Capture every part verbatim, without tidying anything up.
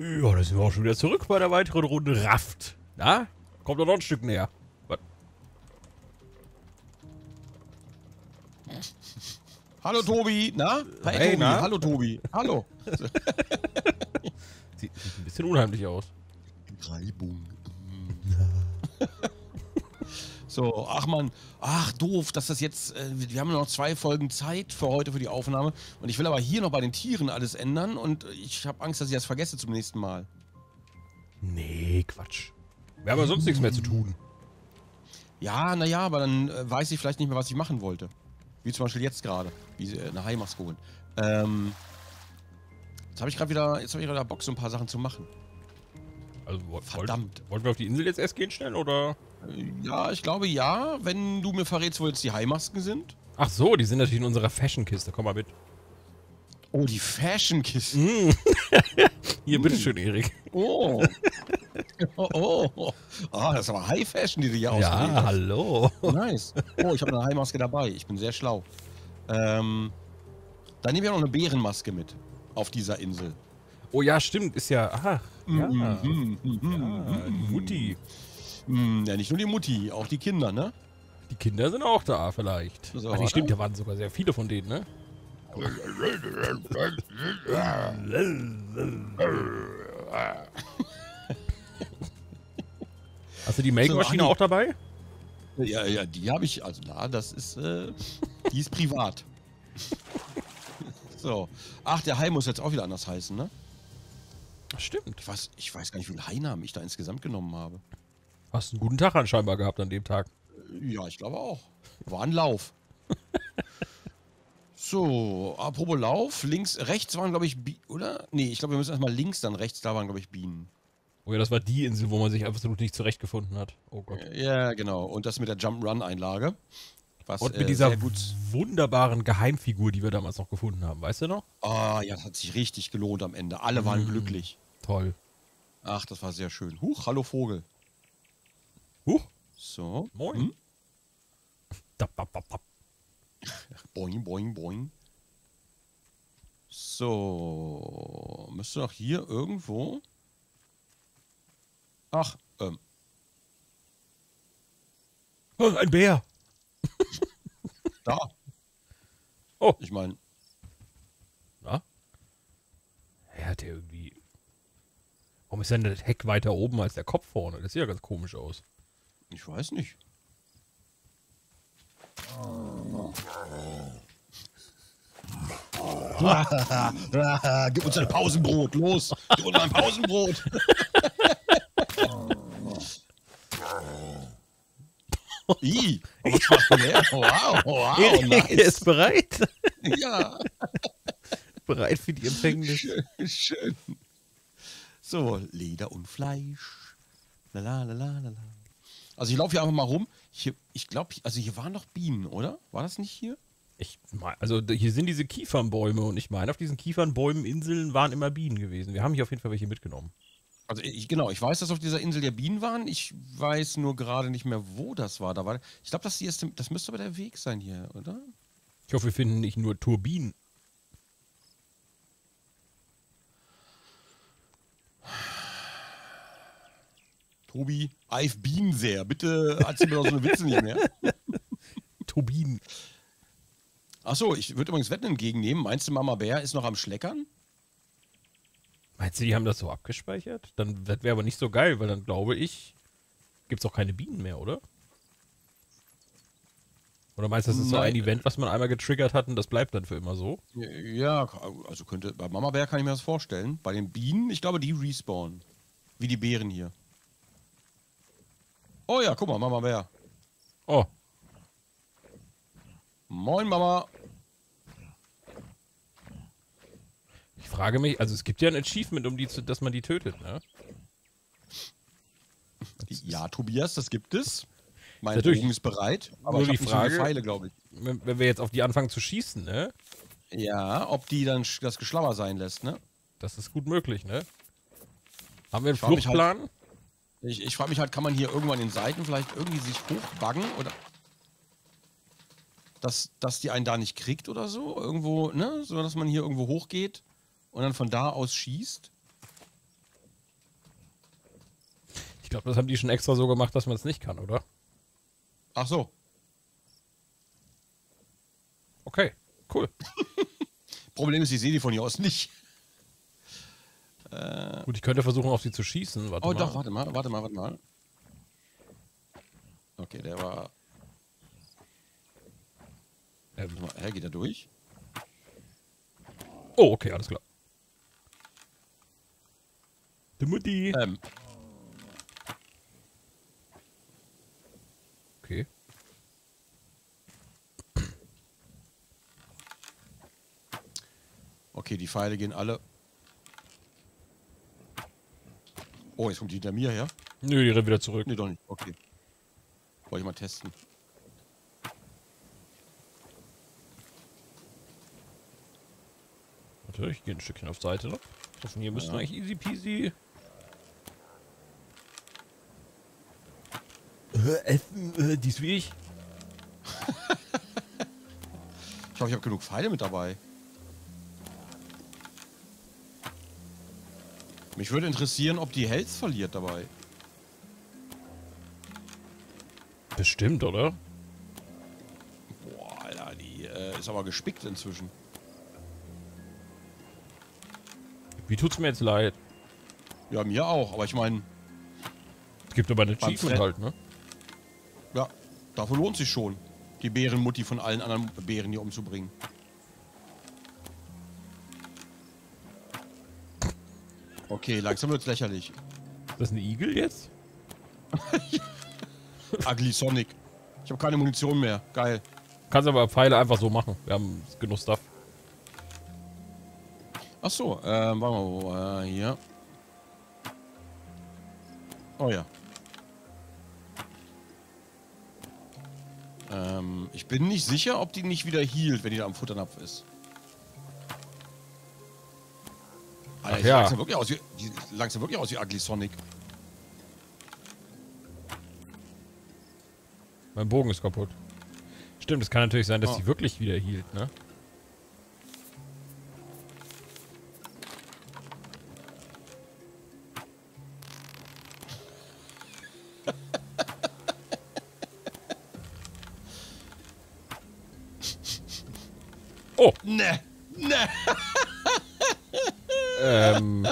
Ja, da sind wir auch schon wieder zurück bei der weiteren Runde Raft. Na? Kommt doch noch ein Stück näher. Was? Hallo Tobi, na? Hi Hey, Tobi, na? hallo Tobi, hallo. Sieht, sieht ein bisschen unheimlich aus. Reibung. So, ach man, ach doof, dass das jetzt, äh, wir haben nur noch zwei Folgen Zeit für heute für die Aufnahme und ich will aber hier noch bei den Tieren alles ändern und ich habe Angst, dass ich das vergesse zum nächsten Mal. Nee, Quatsch. Wir haben ja sonst nichts mehr zu tun. Ja, naja, aber dann äh, weiß ich vielleicht nicht mehr, was ich machen wollte. Wie zum Beispiel jetzt gerade, wie äh, eine Heimax holen. Ähm, jetzt habe ich gerade wieder, jetzt habe ich gerade Bock, so ein paar Sachen zu machen. Also, wo- Verdammt. Wollt, wollten wir auf die Insel jetzt erst gehen schnell, oder? Äh, Ja, ich glaube ja, wenn du mir verrätst, wo jetzt die Heimasken sind. Ach so, die sind natürlich in unserer Fashion-Kiste. Komm mal mit. Oh, die Fashion-Kiste. Mm. Hier, bitteschön, Erik. Oh. oh, oh. Ah, das ist aber High Fashion, die du hier ausgewählt Ja, hast. hallo. Nice. Oh, ich habe eine Haarmaske dabei. Ich bin sehr schlau. Ähm, dann nehme ich auch noch eine Bärenmaske mit. Auf dieser Insel. Oh ja, stimmt, ist ja... Ach, ja. Mhm, mhm, Ja, die Mutti. mhm. Ja, nicht nur die Mutti, auch die Kinder, ne? Die Kinder sind auch da, vielleicht. So, Ach, nee, oder? stimmt, da waren sogar sehr viele von denen, ne? Hast du die Melkmaschine So, auch dabei? Ja, ja, die habe ich, also na, das ist, äh, die ist privat. So. Ach, der Hai muss jetzt auch wieder anders heißen, ne? Stimmt. Ich weiß, ich weiß gar nicht, wie viele Hainamen ich da insgesamt genommen habe. Hast einen guten Tag anscheinend gehabt an dem Tag. Ja, ich glaube auch. War ein Lauf. So, apropos Lauf, links, rechts waren, glaube ich, Bi oder? Nee, ich glaube, wir müssen erstmal links, dann rechts, da waren, glaube ich, Bienen. Oh ja, das war die Insel, wo man sich absolut nicht zurechtgefunden hat. Oh Gott. Ja, genau. Und das mit der Jump-Run-Einlage. Was Und mit äh, dieser sehr gut. wunderbaren Geheimfigur, die wir damals noch gefunden haben. Weißt du noch? Ah, ja, das hat sich richtig gelohnt am Ende. Alle waren Mm. glücklich. Toll. Ach, das war sehr schön. Huch, hallo Vogel. Huch. So. Moin. Hm? Dap, dap, dap, dap. Boing, boing, boing. So. Müsste doch hier irgendwo. Ach, ähm. Oh, ein Bär. Da. Oh. Ich meine. Na? Er hat ja irgendwie... Warum ist denn das Heck weiter oben als der Kopf vorne? Das sieht ja ganz komisch aus. Ich weiß nicht. Gib uns ein Pausenbrot, los! Gib uns ein Pausenbrot! Ih, was macht der? Wow, wow, Erik, nice. er ist bereit. Ja, Bereit für die Empfängnis. schön, schön. So, Leder und Fleisch. Lala, lala, lala. Also ich laufe hier einfach mal rum. Hier, ich glaube, also hier waren noch Bienen, oder? War das nicht hier? Ich mein, also hier sind diese Kiefernbäume und ich meine, auf diesen Kiefernbäumen, Inseln waren immer Bienen gewesen. Wir haben hier auf jeden Fall welche mitgenommen. Also ich, genau, ich weiß, dass auf dieser Insel ja Bienen waren. Ich weiß nur gerade nicht mehr, wo das war. Da war ich glaube, das, hier ist, das müsste aber der Weg sein hier, oder? Ich hoffe, wir finden nicht nur Turbinen. Tobi, Eif Bienen sehr. Bitte erzähl mir doch so eine Witze nicht mehr. Turbinen. Achso, ich würde übrigens Wetten entgegennehmen. Meinst du, Mama Bär ist noch am Schleckern? Meinst du, die haben das so abgespeichert? Dann das wäre aber nicht so geil, weil dann glaube ich, gibt es auch keine Bienen mehr, oder? Oder meinst du, das ist so ein Nein. Event, was man einmal getriggert hat und das bleibt dann für immer so? Ja, also könnte, bei Mama Bär kann ich mir das vorstellen. Bei den Bienen, ich glaube, die respawnen. Wie die Bären hier. Oh ja, guck mal, Mama Bär. Oh, Moin, Mama. ich frage mich, also es gibt ja ein Achievement, um die zu, dass man die tötet, ne? Ja, Tobias, das gibt es. Mein Natürlich Bogen ist bereit. Aber nur ich die habe nicht so viele Frage- Pfeile, glaube ich. Wenn, wenn wir jetzt auf die anfangen zu schießen, ne? Ja, ob die dann sch- das Geschlauer sein lässt, ne? Das ist gut möglich, ne? Haben wir einen Ich frag mich halt- Fluchtplan? Ich, ich frage mich halt, kann man hier irgendwann in den Seiten vielleicht irgendwie sich hochbuggen oder dass, dass die einen da nicht kriegt oder so? Irgendwo, ne? So, dass man hier irgendwo hochgeht und dann von da aus schießt? glaube, das haben die schon extra so gemacht, dass man es nicht kann, oder? Ach so. Okay, cool. Problem ist, ich sehe die von hier aus nicht. Äh, Gut, ich könnte versuchen, auf sie zu schießen. Warte oh mal. doch, warte mal, warte mal, warte mal. Okay, der war... Ähm. Warte mal, hä, geht er durch? Oh, okay, alles klar. Die Mutti. Ähm, Okay. okay, die Pfeile gehen alle... Oh, jetzt kommt die hinter mir her. Nö, die rennen wieder zurück. Nee, doch nicht. Okay. Wollte ich mal testen. Warte, ich gehe ein Stückchen auf Seite noch. Von hier müssten Ja. eigentlich easy peasy. Äh, Essen, äh, die ist wie ich. Ich hoffe, ich habe genug Pfeile mit dabei. Mich würde interessieren, ob die Health verliert dabei. Bestimmt, oder? Boah, Alter, die äh, ist aber gespickt inzwischen. Wie tut's mir jetzt leid? Ja, mir auch, aber ich meine, Es gibt aber eine Beim Achievement Fred- halt, ne? ja, dafür lohnt sich schon, die Bärenmutti von allen anderen Bären hier umzubringen. Okay, langsam wird's lächerlich. Ist das ein Igel jetzt? Ugly Sonic. Ich habe keine Munition mehr. Geil. Kannst aber Pfeile einfach so machen. Wir haben genug Stuff. Ach so, ähm, warte mal, wo, äh, hier. Oh ja. Ähm, ich bin nicht sicher, ob die nicht wieder healt, wenn die da am Futternapf ist. Alter, Ach die ja. langsam wirklich aus wie, die langsam wirklich aus wie Ugly Sonic. Mein Bogen ist kaputt. Stimmt, es kann natürlich sein, dass Oh. sie wirklich wieder hielt, ne? Oh, Ne, ne. ähm.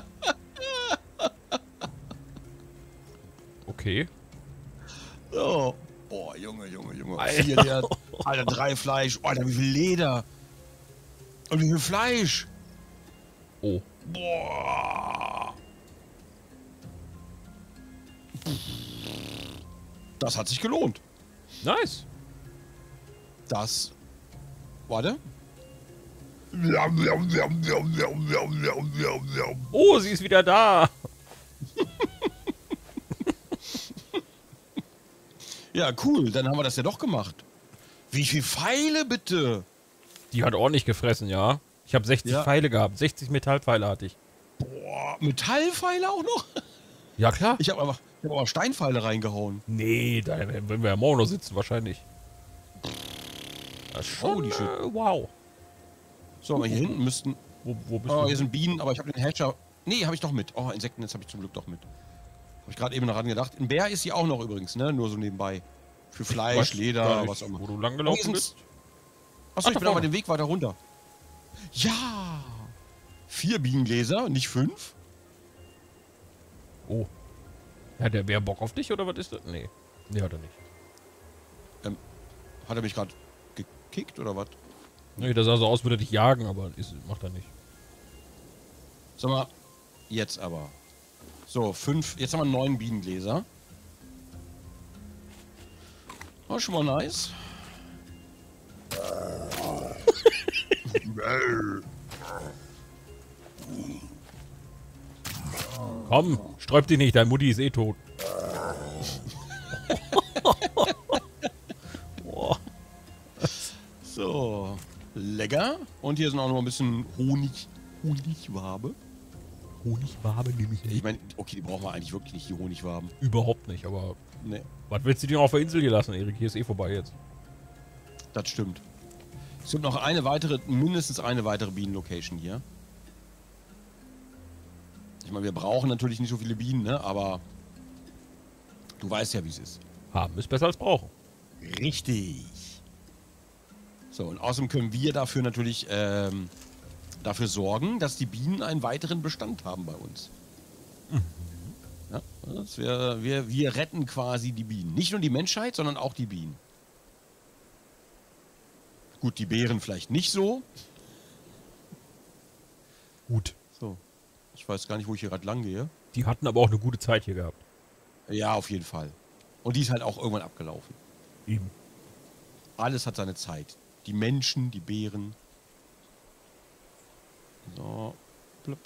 Okay. Oh. Boah, Junge, Junge, Junge. Alter. Vier Leder. Alter, drei Fleisch. Alter, wie viel Leder. Und wie viel Fleisch. Oh. Boah. Das hat sich gelohnt. Nice. Das. Warte. Oh, sie ist wieder da. Ja, cool. Dann haben wir das ja doch gemacht. Wie viele Pfeile bitte? Die hat ordentlich gefressen, ja. Ich habe sechzig Ja. Pfeile gehabt. sechzig Metallpfeile hatte ich. Boah, Metallpfeile auch noch? Ja, klar. Ich habe aber, ich hab aber Steinpfeile reingehauen. Nee, da werden wir ja morgen noch sitzen, wahrscheinlich. Das ist schon, Holy shit. äh, wow. So, aber hier hinten müssten... Wo, wo bist Oh, du? hier sind Bienen, aber ich habe den Hatcher... Nee, habe ich doch mit. Oh, Insektennetz habe ich zum Glück doch mit. Habe ich gerade eben daran gedacht. Ein Bär ist hier auch noch übrigens, ne? Nur so nebenbei. Für Fleisch, Weiß Leder, gar nicht, was auch immer. Wo du lang Oh, gelaufen hier sind's- bist? Achso, Ach, ich da bin aber vorne. den Weg weiter runter. Ja! Vier Bienengläser, nicht fünf? Oh. Hat der Bär Bock auf dich oder was ist das? Nee. Nee, hat er nicht. Hat er mich gerade gekickt oder was? Nee, das sah so aus, würde er dich jagen, aber ist, macht er nicht. Sag mal, jetzt aber. So, fünf. Jetzt haben wir neun Bienengläser. Oh, schon mal nice. Komm, sträub dich nicht, deine Mutti ist eh tot. Boah. So, lecker. Und hier sind auch noch ein bisschen Honig. Honigwabe. Honigwabe nehme ich Ich nicht. meine, okay, die brauchen wir eigentlich wirklich nicht, die Honigwaben. Überhaupt nicht, aber Ne, was willst du dir noch auf der Insel hier lassen, Erik? Hier ist eh vorbei jetzt. das stimmt. Es gibt noch eine weitere, mindestens eine weitere Bienenlocation hier. Ich meine, wir brauchen natürlich nicht so viele Bienen, ne? Aber Du weißt ja, wie es ist. Haben ist besser als brauchen. Richtig. So, und außerdem können wir dafür natürlich ähm, dafür sorgen, dass die Bienen einen weiteren Bestand haben bei uns. Mhm. Ja, das wir, wir, wir retten quasi die Bienen. Nicht nur die Menschheit, sondern auch die Bienen. Gut, die Beeren vielleicht nicht so. Gut. So. Ich weiß gar nicht, wo ich hier gerade lang gehe. Die hatten aber auch eine gute Zeit hier gehabt. Ja, auf jeden Fall. Und die ist halt auch irgendwann abgelaufen. Eben. Alles hat seine Zeit. Die Menschen, die Beeren. So. Blub.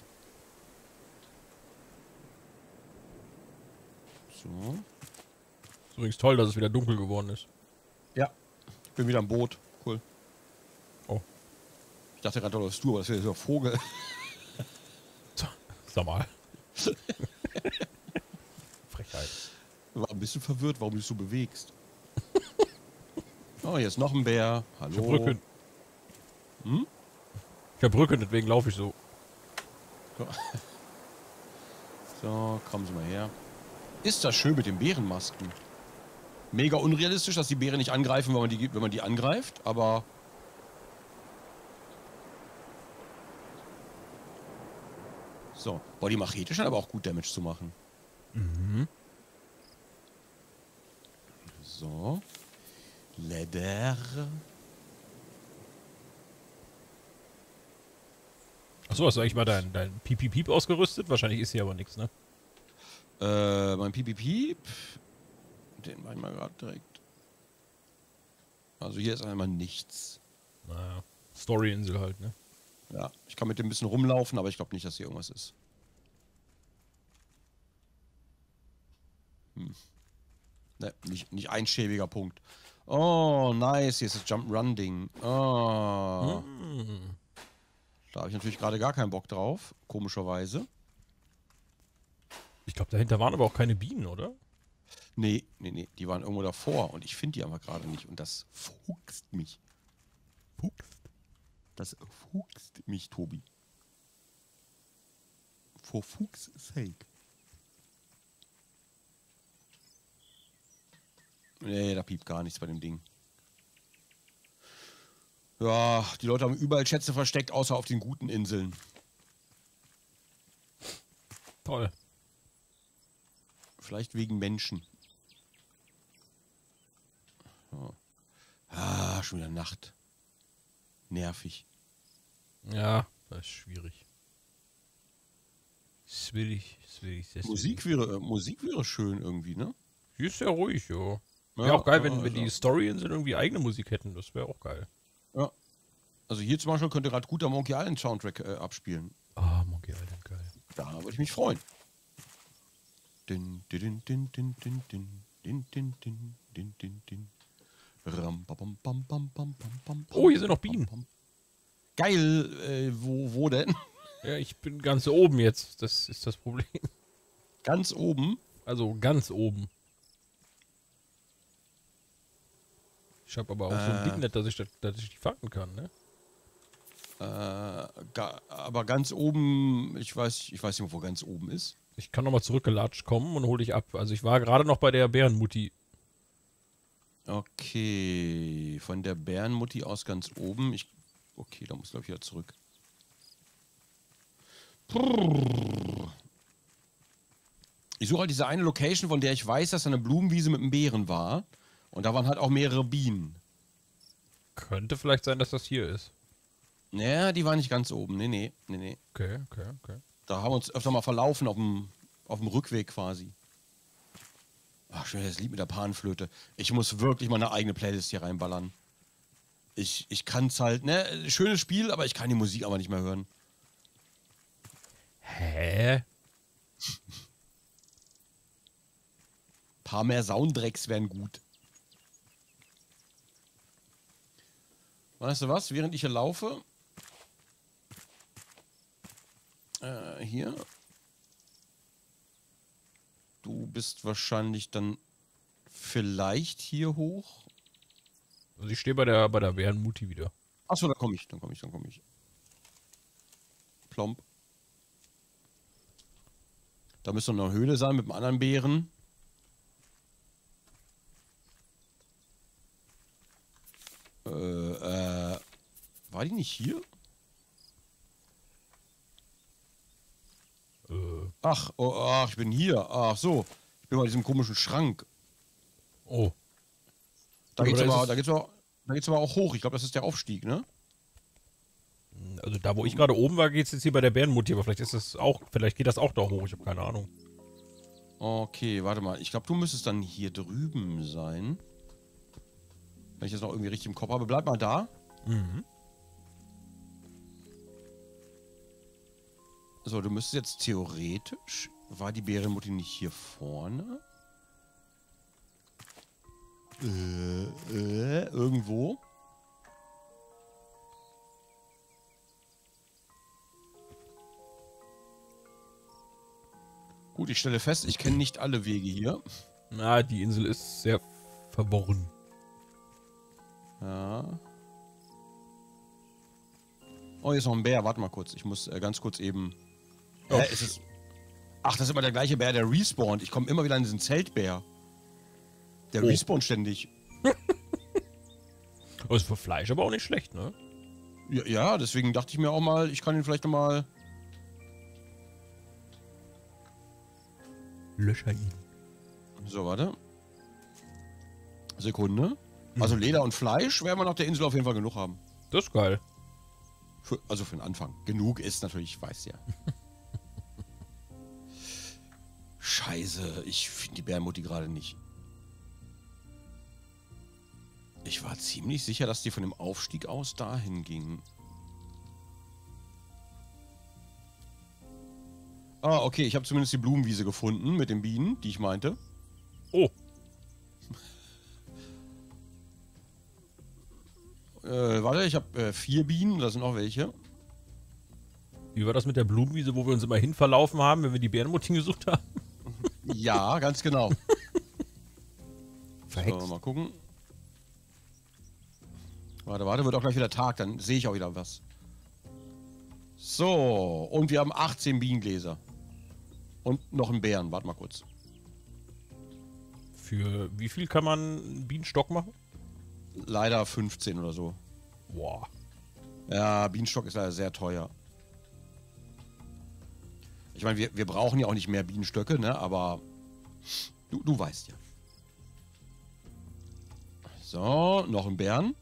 So. Ist übrigens toll, dass es wieder dunkel geworden ist. Ja. Ich bin wieder am Boot. Cool. Oh. Ich dachte gerade, das ist du, aber das wäre so ein Vogel. Sag mal. Frechheit. Ich war ein bisschen verwirrt, warum du dich so bewegst. Oh, hier ist noch ein Bär. Hallo. Ich hab Rücken. Hm? Ich hab Rücken, deswegen laufe ich so. So, kommen Sie mal her. Ist das schön mit den Bärenmasken. Mega unrealistisch, dass die Bären nicht angreifen, wenn man die, wenn man die angreift, aber... So, boah, die Machete scheint aber auch gut Damage zu machen. Mhm. So. Leder. Achso, hast du eigentlich mal dein, dein Piep-Piep-Piep ausgerüstet? Wahrscheinlich ist hier aber nichts, ne? Äh, mein Piep-Piep. Den mach ich mal gerade direkt. Also hier ist einmal nichts. Naja. Story-Insel halt, ne? Ja, ich kann mit dem ein bisschen rumlaufen, aber ich glaube nicht, dass hier irgendwas ist. Hm. Ne, nicht, nicht ein schäbiger Punkt. Oh, nice. Hier ist das Jump-Run-Ding. Oh. Hm. Da habe ich natürlich gerade gar keinen Bock drauf. Komischerweise. Ich glaube, dahinter waren aber auch keine Bienen, oder? Nee, nee, nee. Die waren irgendwo davor und ich finde die aber gerade nicht. Und das fuchst mich. Fuchst. Das fuchst mich, Tobi. For fuchs sake. Nee, da piept gar nichts bei dem Ding. Ja, die Leute haben überall Schätze versteckt, außer auf den guten Inseln. Toll. Vielleicht wegen Menschen. Oh. Ah, schon wieder Nacht. Nervig. Ja, das ist schwierig. Schwierig, schwierig, sehr Musik schwierig. wäre, äh, Musik wäre schön irgendwie, ne? Die ist sehr ruhig, ja. Ja, Wäre auch geil, wenn, ja, wenn die also, Story-Inseln irgendwie eigene Musik hätten. Das wäre auch geil. ja. Also hier zum Beispiel könnte gerade guter Monkey Island Soundtrack äh, abspielen. Ah, Monkey Island, geil. Da würde ich mich freuen. Din, din, din, din, din, din, din, din, din, din, din, din. Ram, bam, bam, bam, bam, bam, bam, Oh, hier sind noch Bienen. bam, bam. Geil, äh, wo, wo denn? Ja, ich bin ganz oben jetzt. Das ist das Problem. Ganz oben. Also ganz oben. Ich habe aber auch so ein Äh. Ding nicht, dass ich, das- dass ich die fangen kann, ne? Äh, ga, aber ganz oben, ich weiß, ich weiß nicht, wo ganz oben ist. Ich kann nochmal zurückgelatscht kommen und hole dich ab. Also ich war gerade noch bei der Bärenmutti. Okay, von der Bärenmutti aus ganz oben. Ich, okay, da muss glaube ich wieder zurück. Ich suche halt diese eine Location, von der ich weiß, dass da eine Blumenwiese mit einem Bären war. Und da waren halt auch mehrere Bienen. Könnte vielleicht sein, dass das hier ist. Naja, die war nicht ganz oben. Nee, nee, nee, nee. Okay, okay, okay. Da haben wir uns öfter mal verlaufen auf dem, auf dem Rückweg quasi. Ach, schön, das Lied mit der Panflöte. Ich muss wirklich mal eine eigene Playlist hier reinballern. Ich, ich kann es halt, ne, schönes Spiel, aber ich kann die Musik aber nicht mehr hören. Hä? Paar mehr Soundtracks wären gut. Weißt du was? Während ich hier laufe. Äh, hier. Du bist wahrscheinlich dann vielleicht hier hoch. Also ich stehe bei der, bei der Bärenmutti wieder. Achso, da komme ich, dann komme ich, dann komme ich. Plomp. Da müsste noch eine Höhle sein mit einem anderen Bären. War die nicht hier? Äh. Ach, oh, ach, ich bin hier. Ach so. Ich bin bei diesem komischen Schrank. Oh. Da geht's Oder ist aber, es- da geht's aber, da geht's aber auch hoch. Ich glaube, das ist der Aufstieg, ne? Also da, wo ich gerade oben war, geht es jetzt hier bei der Bärenmutti, aber vielleicht ist das auch, vielleicht geht das auch da hoch, ich habe keine Ahnung. Okay, warte mal. Ich glaube, du müsstest dann hier drüben sein. Wenn ich das noch irgendwie richtig im Kopf habe. Bleib mal da. Mhm. So, du müsstest jetzt theoretisch... War die Bärenmutti nicht hier vorne? Äh, äh, irgendwo? Gut, ich stelle fest, ich kenne nicht alle Wege hier. Na, die Insel ist sehr verworren. Ja. Oh, hier ist noch ein Bär. Warte mal kurz. Ich muss äh, ganz kurz eben... Oh. Hä, ist es... Ach, das ist immer der gleiche Bär, der respawnt. Ich komme immer wieder an diesen Zeltbär. Der Oh. respawnt ständig. Das ist für Fleisch aber auch nicht schlecht, ne? Ja, ja, deswegen dachte ich mir auch mal, ich kann ihn vielleicht noch mal... Löscher ihn. So, warte. Sekunde. Also Leder und Fleisch werden wir auf der Insel auf jeden Fall genug haben. Das ist geil. Für, also für den Anfang. Genug ist natürlich, ich weiß ja. Scheiße, ich finde die Bärenmutti gerade nicht. Ich war ziemlich sicher, dass die von dem Aufstieg aus dahin ging. Ah, okay, ich habe zumindest die Blumenwiese gefunden mit den Bienen, die ich meinte. Oh. Äh, warte, ich habe äh, vier Bienen, da sind noch welche. Wie war das mit der Blumenwiese, wo wir uns immer hin verlaufen haben, wenn wir die Bärenmutti gesucht haben? Ja, ganz genau. Verhext. So, mal gucken. Warte, warte, wird auch gleich wieder Tag, dann sehe ich auch wieder was. So, und wir haben achtzehn Bienengläser. Und noch einen Bären, warte mal kurz. Für wie viel kann man einen Bienenstock machen? Leider fünfzehn oder so. Boah. Ja, Bienenstock ist leider sehr teuer. Ich meine, wir, wir brauchen ja auch nicht mehr Bienenstöcke, ne? Aber du, du weißt ja. So, noch ein Bären.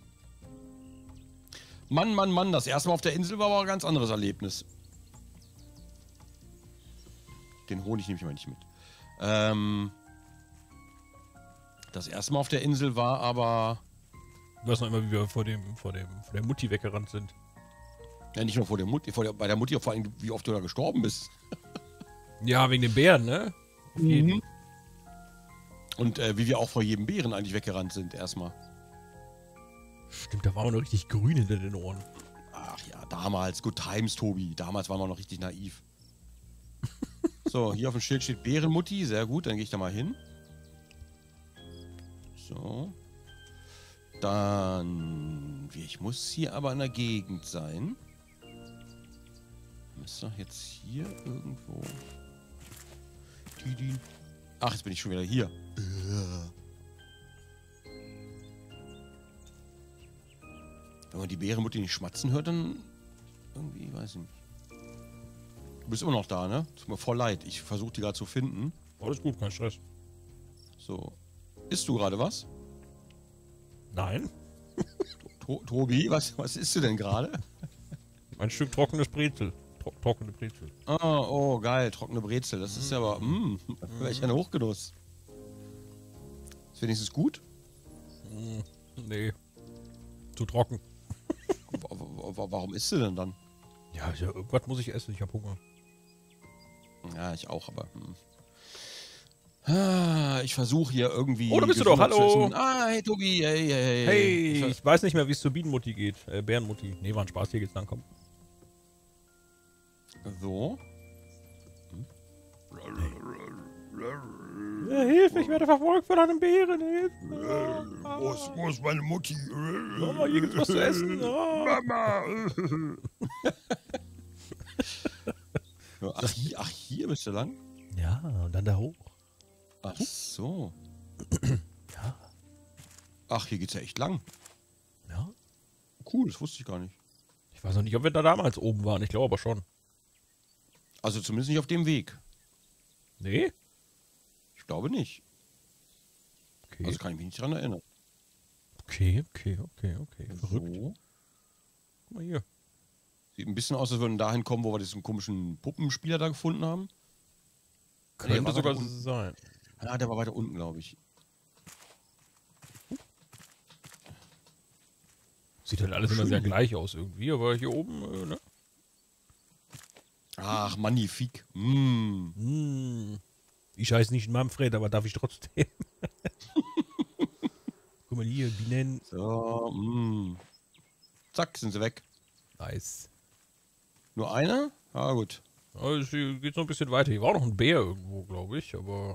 Mann, Mann, Mann, das erste Mal auf der Insel war aber ein ganz anderes Erlebnis. Den Honig nehme ich mal nicht mit. Ähm, das erste Mal auf der Insel war aber... Du weißt noch immer, wie wir vor dem, vor dem, vor der Mutti weggerannt sind. Ja, nicht nur vor der Mutti, vor der, bei der Mutti, vor allem, wie oft du da gestorben bist. Ja, wegen den Bären, ne? Auf jeden. Mhm. Und äh, wie wir auch vor jedem Bären eigentlich weggerannt sind, erstmal. Stimmt, da war man noch richtig grün hinter den Ohren. Ach ja, damals, good times, Tobi. Damals waren wir noch richtig naiv. So, hier auf dem Schild steht Bärenmutti. Sehr gut, dann gehe ich da mal hin. So. Dann... Ich muss hier aber in der Gegend sein. Müsste doch jetzt hier irgendwo... Ach, jetzt bin ich schon wieder hier. Wenn man die Bärenmutti nicht schmatzen hört, dann... Irgendwie, weiß ich nicht. Du bist immer noch da, ne? Tut mir voll leid. Ich versuche die gerade zu finden. Alles gut, kein Stress. So. Isst du gerade was? Nein. To Tobi, was, was isst du denn gerade? Ein Stück trockenes Brezel. Tro trockene Brezel. Ah, oh, geil. Trockene Brezel. Das ist ja aber... Mh, welch ein Hochgenuss. Ist wenigstens gut? Mm, nee. Zu trocken. W w warum isst du denn dann? Ja, ja, irgendwas muss ich essen, ich hab Hunger. Ja, ich auch, aber... Hm. Ah, ich versuche hier irgendwie... Oh, da bist du doch, gesünder zu hallo. essen. Ah, hey, Tobi, hey, hey, hey. Hey, Ich ver- ich weiß nicht mehr, wie es zur Bienenmutti geht. Äh, Bärenmutti. Nee, war ein Spaß, hier geht's lang, komm. So. Ja, hilf, ich werde verfolgt von einem Bären, hilf. Wo ist, wo ist meine Mutti? Mama, hier gibt's was zu essen. Ah. Mama! ach, hier, ach, hier bist du lang? Ja, und dann da hoch. Ach so. Ja. Ach, hier geht's ja echt lang. Ja. cool, das wusste ich gar nicht. Ich weiß noch nicht, ob wir da damals oben waren. Ich glaube aber schon. Also zumindest nicht auf dem Weg. Nee? Ich glaube nicht. Okay. Also kann ich mich nicht dran erinnern. Okay, okay, okay, okay. Verrückt. So. Guck mal hier. Sieht ein bisschen aus, als würden wir dahin kommen, wo wir diesen komischen Puppenspieler da gefunden haben. Könnte war sogar weiter unten. sein. Ja, der war weiter unten, glaube ich. Sieht halt alles Schön. immer sehr gleich aus irgendwie, aber hier oben, äh, ne? Ach, magnifik. Mm. Hm. Ich heiße nicht Manfred, aber darf ich trotzdem. Guck mal hier, Bienen. So, mm. Zack, sind sie weg. Nice. Nur einer? Ah, gut. Also hier geht's noch ein bisschen weiter. Hier war noch ein Bär irgendwo, glaube ich, aber.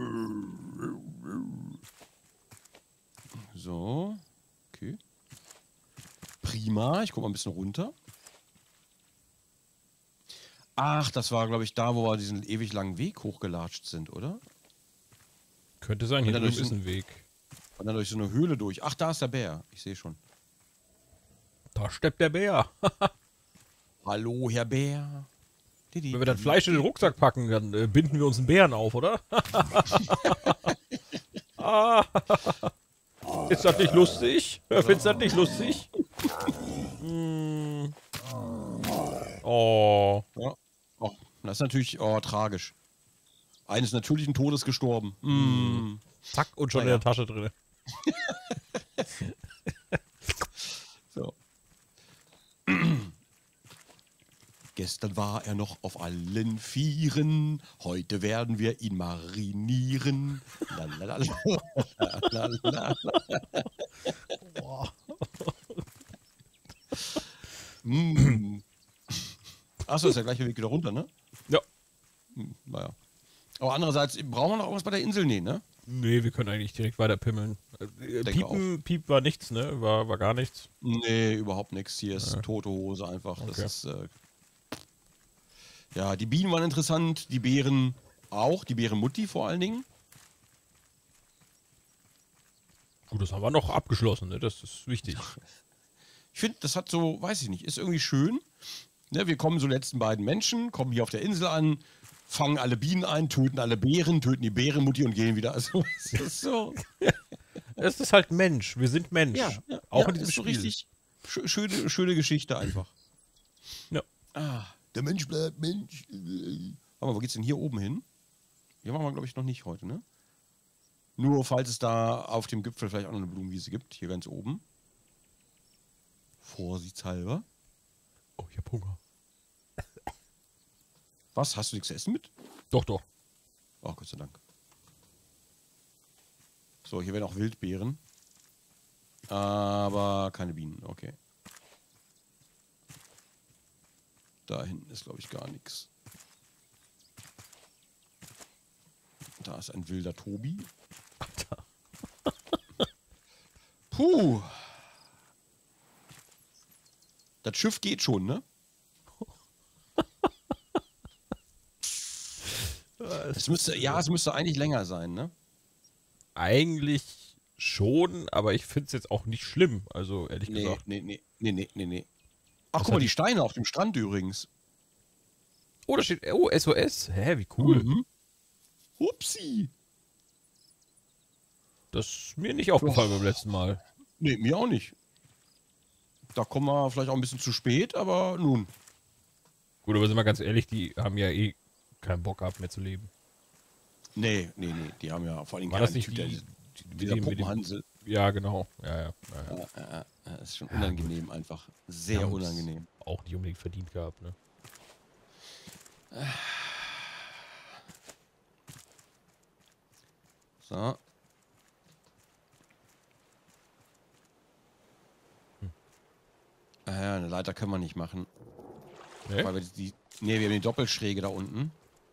So. Okay. Prima. Ich guck mal ein bisschen runter. Ach, das war, glaube ich, da, wo wir diesen ewig langen Weg hochgelatscht sind, oder? Könnte sein, hier dann drüben durch ist so- ein Weg. Und dann durch so eine Höhle durch. Ach, da ist der Bär. Ich sehe schon. Da steppt der Bär. Hallo, Herr Bär. Didi. Wenn wir das Fleisch in den Rucksack packen, dann äh, binden wir uns einen Bären auf, oder? Ah. Ist das nicht lustig? Findest du das nicht lustig? Hm. Oh. Ja. Oh, das ist natürlich oh, tragisch. Eines natürlichen Todes gestorben. Mm. Zack, und schon Naja. in der Tasche drin. So. Gestern war er noch auf allen Vieren, heute werden wir ihn marinieren. Lalalala. Lalalala. Boah. Mm. Achso, ist der gleiche Weg wieder runter, ne? Ja. Hm, naja. Aber andererseits, brauchen wir noch irgendwas bei der Insel? Nee, ne? Nee, wir können eigentlich direkt weiter pimmeln. Äh, Denke Piepen, Piep war nichts, ne? War, war gar nichts. Nee, überhaupt nichts. Hier ist Ja. tote Hose einfach. Das Okay. ist, äh ja, die Bienen waren interessant, die Beeren auch, die Bärenmutti vor allen Dingen. Gut, das haben wir noch abgeschlossen, ne? Das ist wichtig. Ich finde, das hat so, weiß ich nicht, ist irgendwie schön. Ne, wir kommen so letzten beiden Menschen, kommen hier auf der Insel an, fangen alle Bienen ein, töten alle Beeren, töten die Bärenmutti und gehen wieder. Also, es ist so. Es ist halt Mensch. Wir sind Mensch. Ja, ja, Auch ja, in diesem ist so Spiel. richtig schö- schöne, schöne Geschichte einfach. Ja. Ah, der Mensch bleibt Mensch. Aber wo geht's denn hier oben hin? Hier waren wir, glaube ich, noch nicht heute, ne? Nur falls es da auf dem Gipfel vielleicht auch noch eine Blumenwiese gibt, hier ganz oben. Vorsichtshalber. Oh, ich hab Hunger. Was? Hast du nichts zu essen mit? Doch, doch. Oh, Gott sei Dank. So, hier werden auch Wildbeeren. Aber keine Bienen, okay. Da hinten ist, glaube ich, gar nichts. Da ist ein wilder Tobi. Alter. Puh. Das Schiff geht schon, ne? Es müsste, ja, es müsste eigentlich länger sein, ne? Eigentlich schon, aber ich finde es jetzt auch nicht schlimm. Also, ehrlich Nee, gesagt. nee, nee, nee, nee, nee, nee. Ach, Was guck mal, hat die Steine auf dem Strand übrigens. Oh, da steht. Oh, S O S. Hä, wie cool. Mhm. Upsi. Das ist mir nicht aufgefallen beim letzten Mal. Nee, mir auch nicht. Da kommen wir vielleicht auch ein bisschen zu spät, aber nun. Gut, aber sind wir ganz ehrlich, die haben ja eh keinen Bock gehabt mehr zu leben. Nee, nee, nee. Die haben ja vor allem War das nicht der, die, die, dieser die, mit dem- Puppenhansel. Ja, genau. Ja, ja. ja, ja. Ja, ja, ja, das ist schon unangenehm einfach. Sehr Ja, und unangenehm. Auch nicht unbedingt verdient gehabt, ne? So. Ah ja, eine Leiter können wir nicht machen. Nee? Weil wir die. Nee, wir haben die Doppelschräge da unten.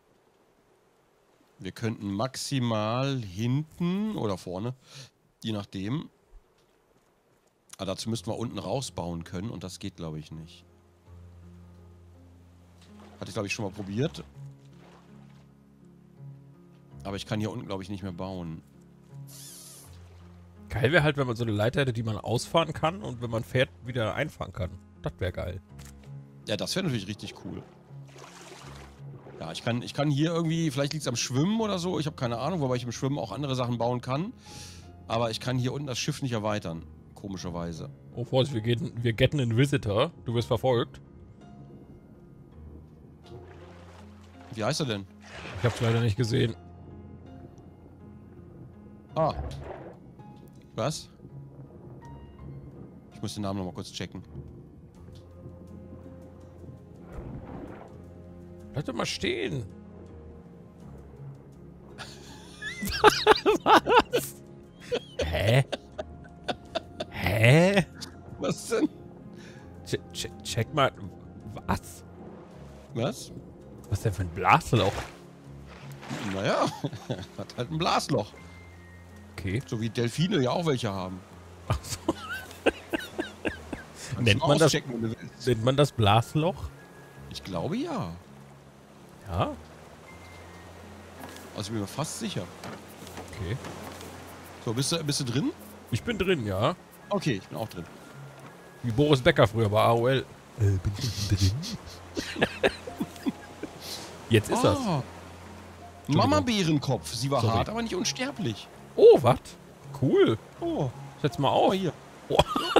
Wir könnten maximal hinten oder vorne, je nachdem. Aber dazu müssten wir unten rausbauen können und das geht, glaube ich, nicht. Hatte ich, glaube ich, schon mal probiert. Aber ich kann hier unten, glaube ich, nicht mehr bauen. Geil wäre halt, wenn man so eine Leiter hätte, die man ausfahren kann und wenn man fährt, wieder einfahren kann. Das wäre geil. Ja, das wäre natürlich richtig cool. Ja, ich kann, ich kann hier irgendwie, vielleicht liegt es am Schwimmen oder so, ich habe keine Ahnung, wobei ich im Schwimmen auch andere Sachen bauen kann. Aber ich kann hier unten das Schiff nicht erweitern, komischerweise. Oh, Vorsicht, wir, gehen, wir getten einen Visitor. Du wirst verfolgt. Wie heißt er denn? Ich hab's leider nicht gesehen. Ah. Was? Ich muss den Namen nochmal kurz checken. Bleib doch mal stehen. Was? Hä? Hä? Was denn? Che che check mal. Was? Was? Was denn für ein Blasloch? Naja, hat halt ein Blasloch. Okay. So wie Delfine ja auch welche haben. Ach so. Kannst Nennt du man das- auschecken, wenn du willst. Nennt man das Blasloch? Ich glaube ja. Ja. Also ich bin mir fast sicher. Okay. So, bist du, bist du drin? Ich bin drin, ja. Okay, ich bin auch drin. Wie Boris Becker früher bei A O L. Äh, bin ich drin? Jetzt ist das. Ah. Mama Bärenkopf. Sie war Sorry. hart, aber nicht unsterblich. Oh, was? Cool. Oh, Setz mal oh auf. hier. Oh.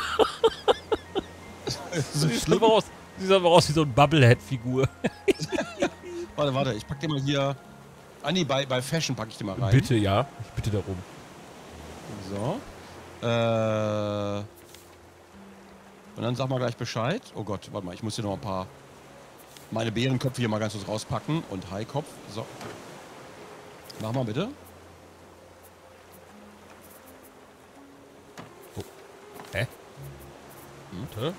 so Sieht schlimm. aber aus, sieht aber aus wie so ein Bubblehead-Figur. Warte, warte, ich pack den mal hier. Ah nee, bei, bei Fashion packe ich den mal rein. Bitte, ja. Ich bitte darum. So. Äh. Und dann sag mal gleich Bescheid. Oh Gott, warte mal, ich muss hier noch ein paar. Meine Bärenköpfe hier mal ganz kurz rauspacken. Und Haikopf. So. Mach mal bitte. Hä? Warte.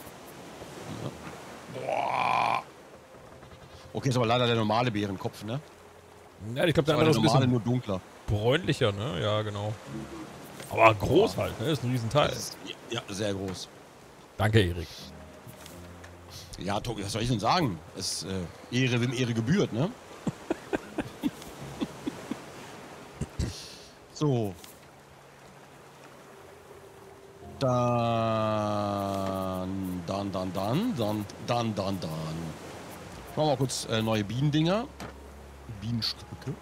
Boah. Okay, ist aber leider der normale Bärenkopf, ne? Ja, ich glaube, der Aber andere der ist ein normale bisschen nur dunkler. bräunlicher, ne? Ja, genau. Aber groß halt, ne? Ist ein Riesenteil. Das ist, ja, sehr groß. Danke, Erik. Ja, Tobi, was soll ich denn sagen? Es äh, Ehre, wem Ehre gebührt, ne? So. Dann, dann, dann, dann, dann, dann, dann, dann. Machen wir mal kurz äh, neue Bienendinger. Bienenstöcke.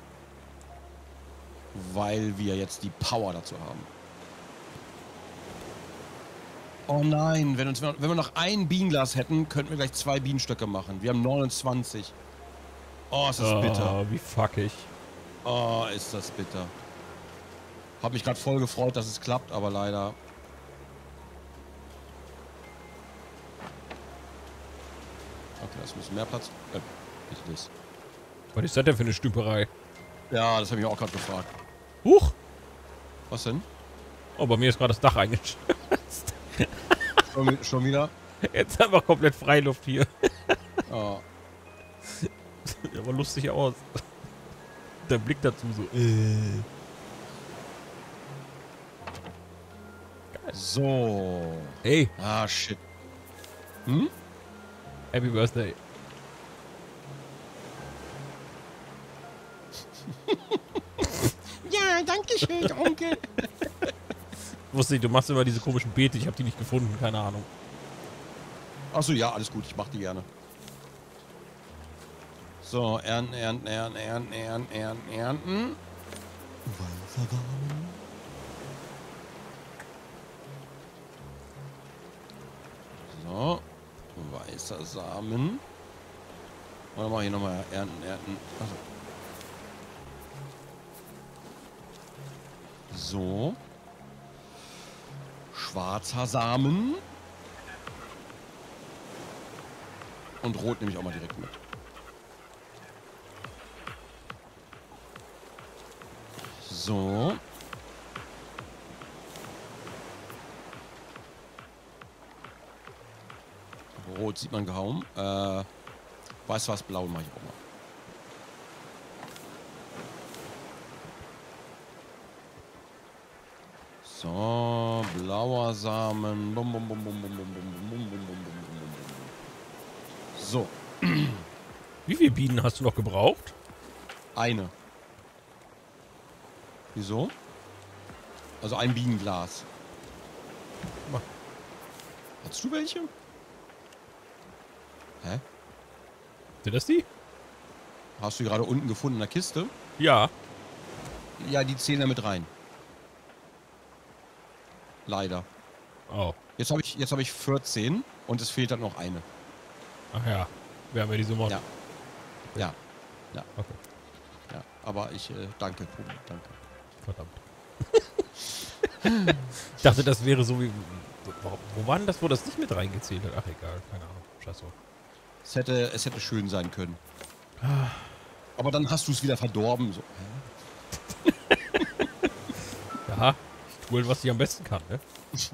Weil wir jetzt die Power dazu haben. Oh nein, wenn, uns, wenn wir noch ein Bienenglas hätten, könnten wir gleich zwei Bienenstöcke machen. Wir haben neunundzwanzig. Oh, ist das bitter. Oh, wie fuckig. Oh, ist das bitter. Hab mich gerade voll gefreut, dass es klappt, aber leider. Okay, das muss mehr Platz. Äh, nicht das. Was ist das denn für eine Stümperei? Ja, das habe ich auch gerade gefragt. Huch! Was denn? Oh, bei mir ist gerade das Dach eingestürzt. Schon, wi- schon wieder? Jetzt einfach komplett Freiluft hier. Oh. Sieht aber lustig aus. Der Blick dazu so. Äh. So. Hey, Ah, shit. Hm? Happy Birthday. Ja, danke schön, Onkel. Wusste ich, du machst immer diese komischen Beete. Ich habe die nicht gefunden. Keine Ahnung. Achso, ja, alles gut. Ich mach die gerne. So, ernten, ernten, ernten, ernten, ernten, ernten, ernten. So, weißer Samen. Und dann mache ich nochmal ernten, ernten. Achso. So. Schwarzer Samen. Und rot nehme ich auch mal direkt mit. So. Rot sieht man kaum. Äh, weißt du was? Blau mache ich auch mal. So, blauer Samen. Bum, bum, bum, bum, bum, bum, bum, bum, bum, bum, bum, bum, bum. So, Wie viele Bienen hast du noch gebraucht? eine. Wieso? Also ein Bienenglas. Mach. Hast du welche? Hä? Sind das die? Hast du die gerade unten gefunden in der Kiste? Ja. Ja, die zählen da mit rein. Leider. Oh. Jetzt habe ich, jetzt hab ich vierzehn und es fehlt dann noch eine. Ach ja. Wir haben ja diese Mod. Ja. Ja. Ja. Okay. Ja. Aber ich äh, danke, Tobi, danke. Verdammt. Ich dachte, das wäre so wie... Wo, wo war denn das, wo das nicht mit reingezählt hat? Ach egal, keine Ahnung. Scheiß drauf. Es hätte, es hätte schön sein können. Aber dann hast du es wieder verdorben. So. Ja, ich tue, was ich am besten kann, ne?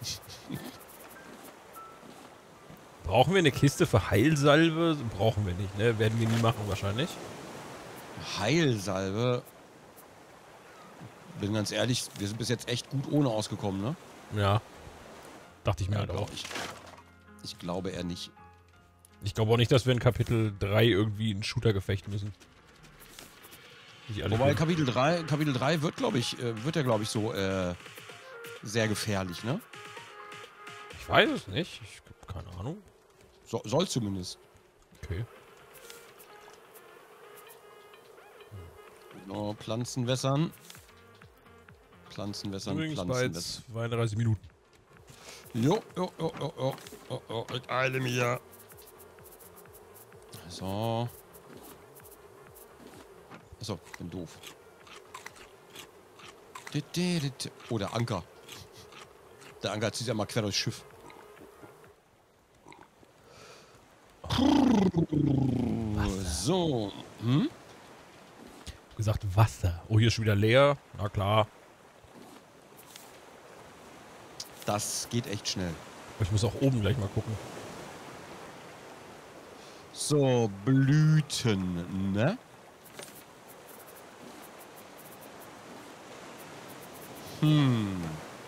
Brauchen wir eine Kiste für Heilsalbe? Brauchen wir nicht, ne? Werden wir nie machen wahrscheinlich. Heilsalbe. Bin ganz ehrlich, wir sind bis jetzt echt gut ohne ausgekommen, ne? Ja. Dachte ich mir Ja, halt auch. Ich, ich glaube eher nicht. Ich glaube auch nicht, dass wir in Kapitel drei irgendwie ein Shooter-Gefecht müssen. Wobei Kapitel drei, Kapitel drei wird, glaube ich, äh, wird ja, glaube ich, so äh, sehr gefährlich, ne? Ich weiß es nicht. Ich habe keine Ahnung. So, soll zumindest. Okay. No, Pflanzen wässern. Pflanzen wässern, Übrigens Pflanzen bei wässern. zweiunddreißig Minuten. Jo, jo, jo, jo, jo, jo, jo, ich eile mir. So. Achso, bin doof. Oh, der Anker. Der Anker zieht ja mal quer durchs Schiff. So. Hm? Gesagt Wasser. Oh, hier ist schon wieder leer. Na klar. Das geht echt schnell. Aber ich muss auch oben gleich mal gucken. So, Blüten, ne? Hm.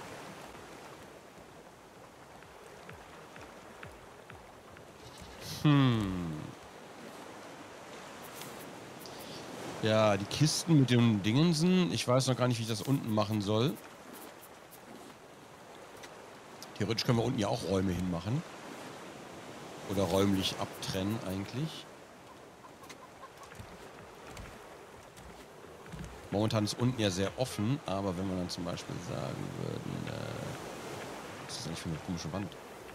Hm. Ja, die Kisten mit den Dingensen. Ich weiß noch gar nicht, wie ich das unten machen soll. Theoretisch können wir unten ja auch Räume hinmachen. Oder räumlich abtrennen eigentlich. Momentan ist unten ja sehr offen, aber wenn wir dann zum Beispiel sagen würden, äh, was ist das eigentlich für eine komische Wand?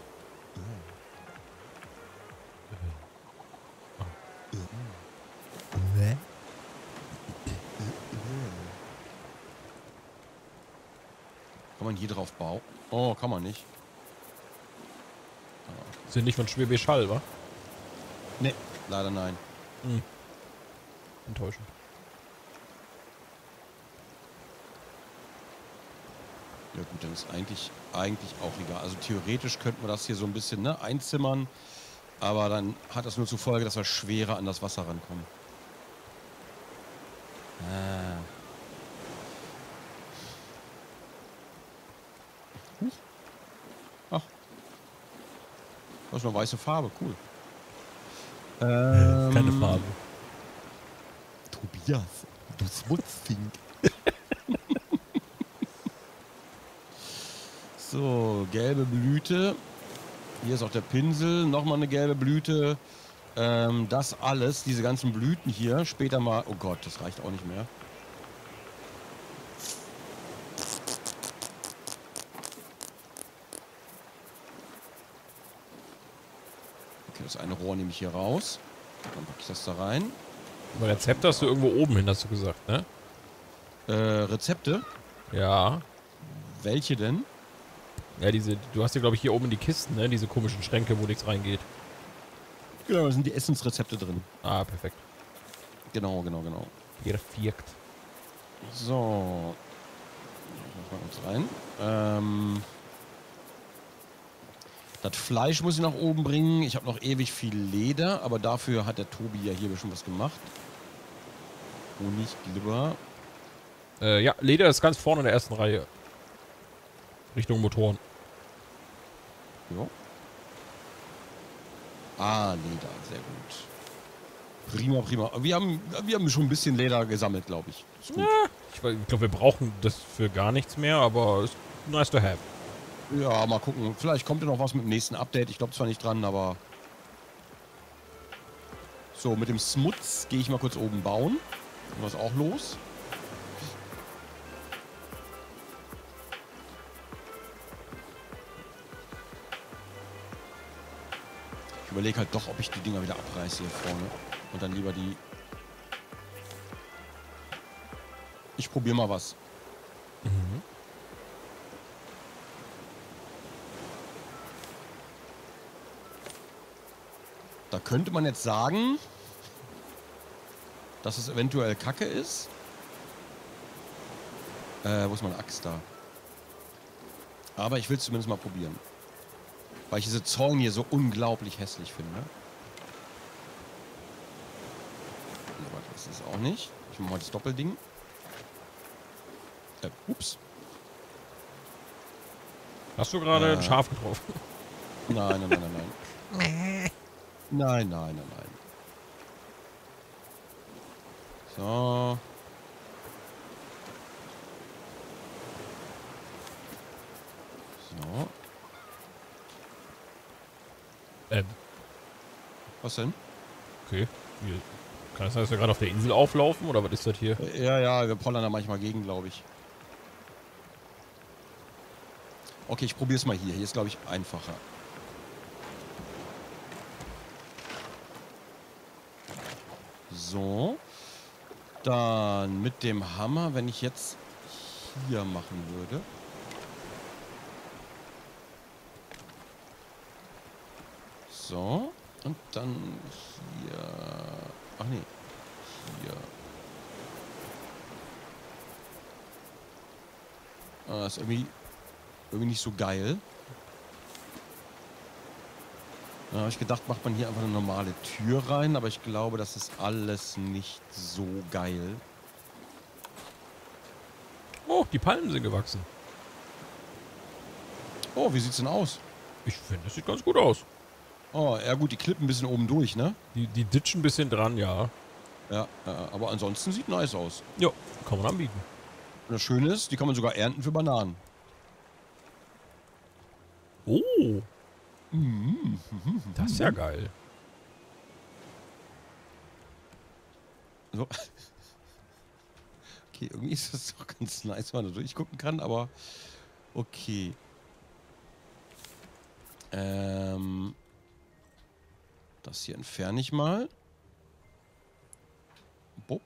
Kann man hier drauf bauen? Oh, kann man nicht. Sind nicht von Schwäbisch Hall, wa? Ne, leider nein. Hm. Enttäuschend. Ja gut, dann ist eigentlich, eigentlich auch egal. Also theoretisch könnten wir das hier so ein bisschen ne, einzimmern, aber dann hat das nur zur Folge, dass wir schwerer an das Wasser rankommen. Ah. Huch. Ach. Das ist eine weiße Farbe, cool. Ähm, Keine Farbe. Tobias, du Schmutzfink. So, gelbe Blüte. Hier ist auch der Pinsel. Nochmal eine gelbe Blüte. Ähm, das alles, diese ganzen Blüten hier, später mal... Oh Gott, das reicht auch nicht mehr. Okay, das eine Rohr nehme ich hier raus. Dann packe ich das da rein. Aber Rezept hast du irgendwo oben hin, hast du gesagt, ne? Äh, Rezepte? Ja. Welche denn? Ja, diese, du hast ja, glaube ich, hier oben die Kisten, ne? Diese komischen Schränke, wo nichts reingeht. Genau, da sind die Essensrezepte drin. Ah, perfekt. Genau, genau, genau. Perfekt. So. Machen wir uns rein. Ähm, das Fleisch muss ich nach oben bringen. Ich habe noch ewig viel Leder, aber dafür hat der Tobi ja hier schon was gemacht. Honig, Glibber. Äh, ja, Leder ist ganz vorne in der ersten Reihe. Richtung Motoren. Ja. Ah, Leder, sehr gut. Prima, prima. Wir haben, wir haben schon ein bisschen Leder gesammelt, glaube ich. Ist gut. Ja, Ich, ich glaube, wir brauchen das für gar nichts mehr, aber ist nice to have. Ja, mal gucken. Vielleicht kommt ja noch was mit dem nächsten Update. Ich glaube zwar nicht dran, aber... So, mit dem Smuts gehe ich mal kurz oben bauen. Was auch los? Ich überlege halt doch, ob ich die Dinger wieder abreiße hier vorne. Und dann lieber die... Ich probiere mal was. Mhm. Da könnte man jetzt sagen, dass es eventuell Kacke ist. Äh, wo ist meine Axt da? Aber ich will es zumindest mal probieren. Weil ich diese Zorn hier so unglaublich hässlich finde. Aber das ist auch nicht. Ich mache mal das Doppelding. Äh, ups. Hast du gerade Äh. ein Schaf getroffen? Nein, nein, nein, nein, nein. Nein, nein, nein, nein. So. So. Ähm, Was denn? okay. Hier. Kann es sein, dass wir gerade auf der Insel auflaufen oder was ist das hier? Ja, ja, wir pollern da manchmal gegen, glaube ich. Okay, ich probiere es mal hier. Hier ist, glaube ich, einfacher. So. Dann mit dem Hammer, wenn ich jetzt hier machen würde. So. Und dann hier. Ach nee. Hier. Ah, ist irgendwie, irgendwie nicht so geil. Da habe ich gedacht, macht man hier einfach eine normale Tür rein, aber ich glaube, das ist alles nicht so geil. Oh, die Palmen sind gewachsen. Oh, wie sieht's denn aus? Ich finde, das sieht ganz gut aus. Oh, ja gut, die klippen ein bisschen oben durch, ne? Die, die ditchen ein bisschen dran, ja. Ja, äh, aber ansonsten sieht nice aus. Ja, kann man anbieten. Und das Schöne ist, die kann man sogar ernten für Bananen. Oh, das ist ja geil. So. Okay, irgendwie ist das doch ganz nice, wenn man da durchgucken kann, aber okay. Ähm, das hier entferne ich mal. Bupp.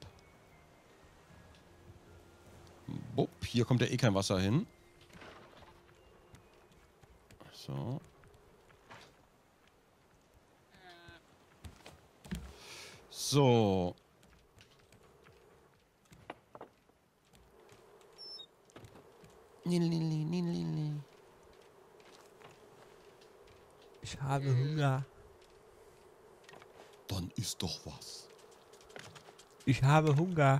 Bupp. Hier kommt ja eh kein Wasser hin. So. So. Ich habe Hunger. Dann ist doch was. Ich habe Hunger.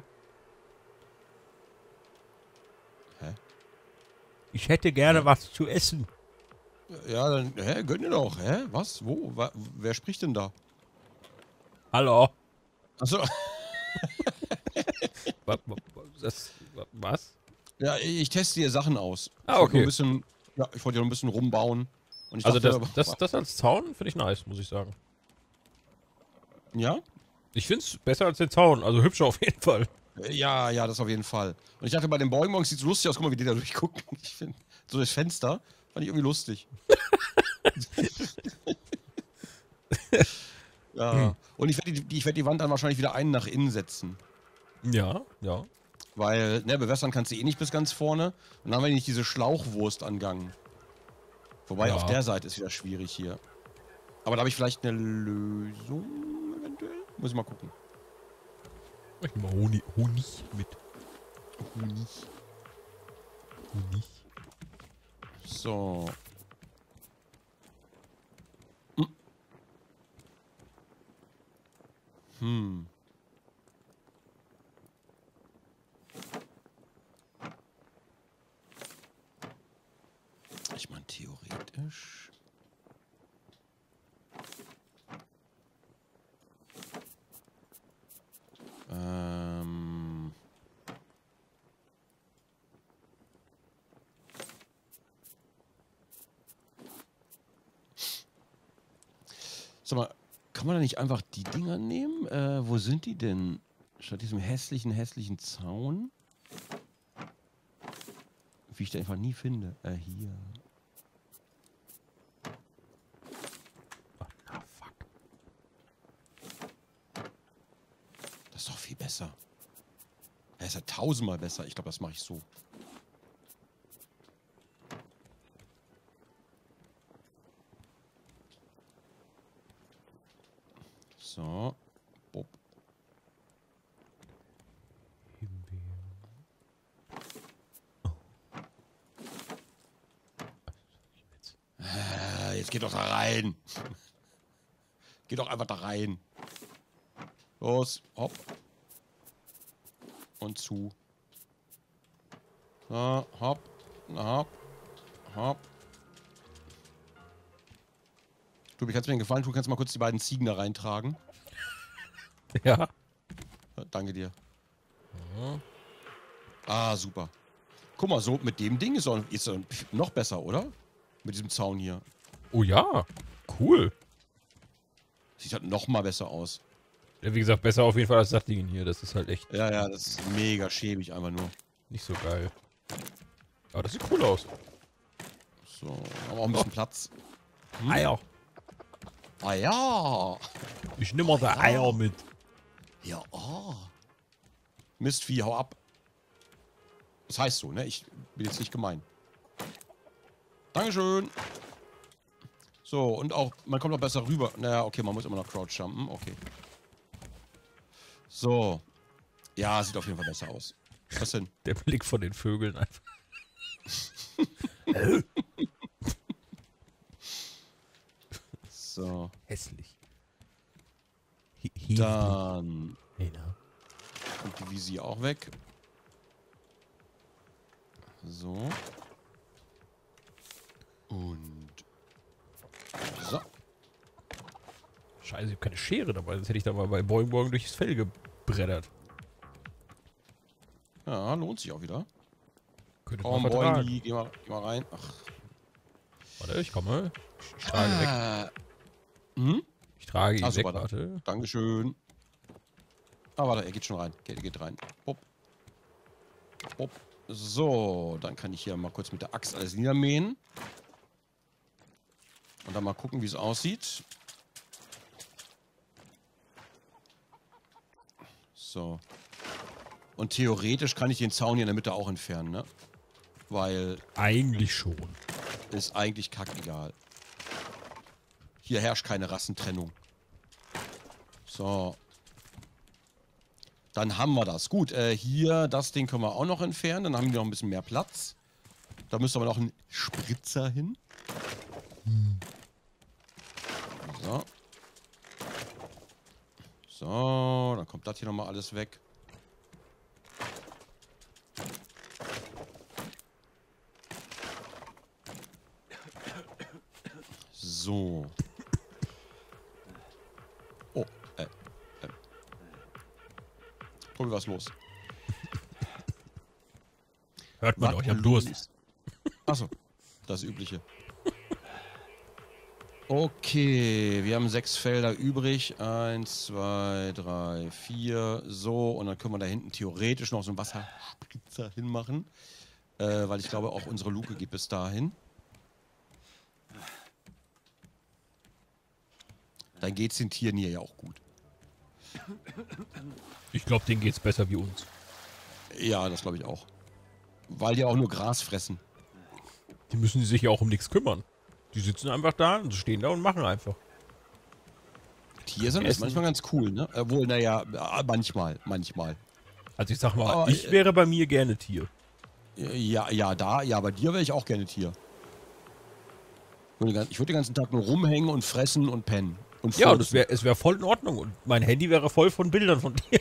Hä? Ich hätte gerne Hä? was zu essen. Ja, dann, hä, gönn dir doch. Hä? Was? Wo? Wa wer spricht denn da? Hallo. Achso. Was? Das, was? Ja, ich teste hier Sachen aus. Ah, Ich wollte nur okay. ein bisschen, ja, ich wollte hier noch ein bisschen rumbauen. Und ich Also das, dachte, das, das als Zaun finde ich nice, muss ich sagen. ja? Ich finde es besser als den Zaun, also hübscher auf jeden Fall. Ja, ja, das auf jeden Fall. Und ich dachte, bei den Bäumen sieht es lustig aus. Guck mal, wie die da durchgucken. Ich finde, so das Fenster fand ich irgendwie lustig. Ja. Hm. Und ich werde die, ich werd die Wand dann wahrscheinlich wieder einen nach innen setzen. Ja, ja. Weil, ne, bewässern kannst du eh nicht bis ganz vorne. Und dann haben wir nicht diese Schlauchwurst angangen. Wobei Ja. auf der Seite ist wieder schwierig hier. Aber da habe ich vielleicht eine Lösung eventuell. Muss ich mal gucken. Ich nehme mal Honig, Honig mit. Honig. Honig. So. Hm. Hm. Ich meine, theoretisch. Ähm. Sag mal, kann man da nicht einfach die Dinger nehmen? Äh, wo sind die denn? Statt diesem hässlichen, hässlichen Zaun? Wie ich den einfach nie finde. Äh, hier. Ah, fuck. Das ist doch viel besser. Das ist ja tausendmal besser. Ich glaube, das mache ich so. So. Bob. Äh, jetzt geht doch da rein. Geh doch einfach da rein. Los, hopp. Und zu. So, hopp, hopp, hopp. Du, kannst mir einen Gefallen tun, kannst mal kurz die beiden Ziegen da reintragen. Ja. Ja, danke dir. Mhm. Ah, super. Guck mal, so mit dem Ding ist er ist er noch besser, oder? Mit diesem Zaun hier. Oh ja, cool. Sieht halt noch mal besser aus. Ja, wie gesagt, besser auf jeden Fall als das Ding hier. Das ist halt echt Ja, ja, das ist mega schäbig einfach nur. nicht so geil. Aber das sieht cool aus. So, haben auch ein bisschen Platz. Hm? Eier. Ah ja. Ich nehme mal da Eier mit. Ja, oh. Mistvieh, hau ab. Das heißt so, ne? Ich bin jetzt nicht gemein. Dankeschön. So, und auch, man kommt noch besser rüber. Naja, okay, man muss immer noch Crouch jumpen. Okay. So. Ja, sieht auf jeden Fall besser aus. Was denn? Der Blick von den Vögeln einfach. So. Hässlich. Dann Hey, na. kommt die Visier auch weg. So. Und so. Scheiße, ich habe keine Schere dabei. Das hätte ich da mal bei Boing Boing durchs Fell gebreddert. Ja, lohnt sich auch wieder. Könnte Komm, man vertragen. Boing, geh mal, geh mal rein. Ach. Warte, ich komme. Ich trage weg. Ah. Hm? Ich trage ihn Ah, weg, super, warte. Dankeschön. Ah, warte, er geht schon rein. Geht, geht rein. Hopp. Hopp. So, dann kann ich hier mal kurz mit der Axt alles niedermähen. Und dann mal gucken, wie es aussieht. So. Und theoretisch kann ich den Zaun hier in der Mitte auch entfernen, ne? Weil Eigentlich schon. ist eigentlich kackegal. Hier herrscht keine Rassentrennung. So. Dann haben wir das. Gut, äh, hier, das Ding können wir auch noch entfernen. Dann haben wir noch ein bisschen mehr Platz. Da müsste aber noch ein Spritzer hin. Hm. So. So, dann kommt das hier nochmal alles weg. So. Oh, äh, äh. Tobi, was ist los? Hört man Was doch, ich hab los? Durst. Achso, das Übliche. Okay, wir haben sechs Felder übrig. Eins, zwei, drei, vier. So, und dann können wir da hinten theoretisch noch so einen Wasserspritzer hinmachen. Äh, weil ich glaube, auch unsere Luke geht bis dahin. Dann geht's den Tieren hier ja auch gut. Ich glaube, denen geht's besser wie uns. Ja, das glaube ich auch. Weil die auch nur Gras fressen. Die müssen sich ja auch um nichts kümmern. Die sitzen einfach da und stehen da und machen einfach. Tiere sind ist manchmal ganz cool, ne? Obwohl, naja, manchmal, manchmal. Also ich sag mal, Aber, ich äh, wäre bei mir gerne Tier. Ja, ja, da, ja, bei dir wäre ich auch gerne Tier. Ich würde den ganzen Tag nur rumhängen und fressen und pennen. Und Ja, furzen. das wär, es wäre voll in Ordnung. Und mein Handy wäre voll von Bildern von dir.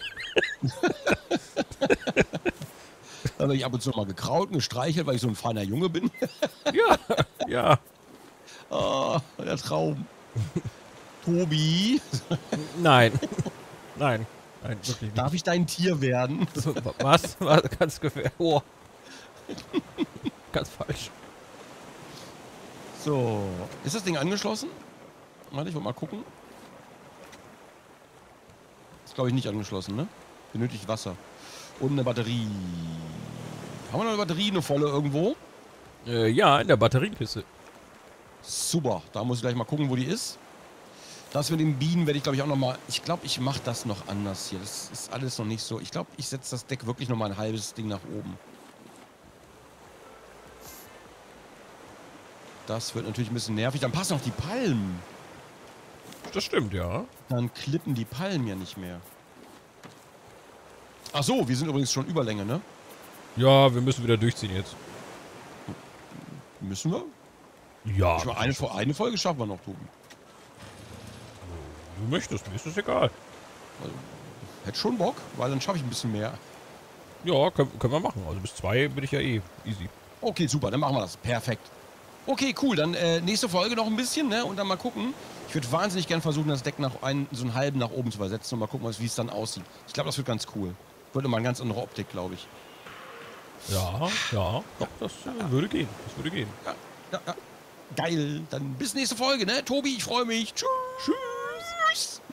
Da werde ich ab und zu mal gekraut und gestreichelt, weil ich so ein feiner Junge bin. Ja, ja. Oh, der Traum. Tobi, Nein. Nein. Nein, wirklich nicht. darf ich dein Tier werden? So, was? Was? Ganz gefährlich. Oh. Ganz falsch. So, ist das Ding angeschlossen? Warte, ich will mal gucken. Ist, glaube ich, nicht angeschlossen, ne? Benötigt Wasser. Und eine Batterie. Haben wir noch eine Batterie, eine volle irgendwo? Äh, ja, in der Batterienkiste. Super. Da muss ich gleich mal gucken, wo die ist. Das mit den Bienen werde ich, glaube ich, auch noch mal... Ich glaube, ich mache das noch anders hier. Das ist alles noch nicht so... Ich glaube, ich setze das Deck wirklich noch mal ein halbes Ding nach oben. Das wird natürlich ein bisschen nervig. Dann passen noch die Palmen. Das stimmt, ja. Dann klippen die Palmen ja nicht mehr. Ach so, wir sind übrigens schon Überlänge, ne? Ja, wir müssen wieder durchziehen jetzt. Müssen wir? Ja. Ich meine, eine, eine Folge schaffen wir noch, Tobi. Du möchtest, mir ist das egal. Also, hätte schon Bock, weil dann schaffe ich ein bisschen mehr. Ja, können, können wir machen. Also bis zwei bin ich ja eh easy. Okay, super, dann machen wir das. Perfekt. Okay, cool. Dann äh, nächste Folge noch ein bisschen, ne? Und dann mal gucken. Ich würde wahnsinnig gern versuchen, das Deck nach einen, so einen halben nach oben zu versetzen und mal gucken, wie es dann aussieht. Ich glaube, das wird ganz cool. Wird immer eine ganz andere Optik, glaube ich. Ja, ja, doch, das äh, würde gehen. Das würde gehen. Ja, ja, ja. Geil. Dann bis nächste Folge, ne? Tobi, ich freue mich. Tschüss. Tschüss.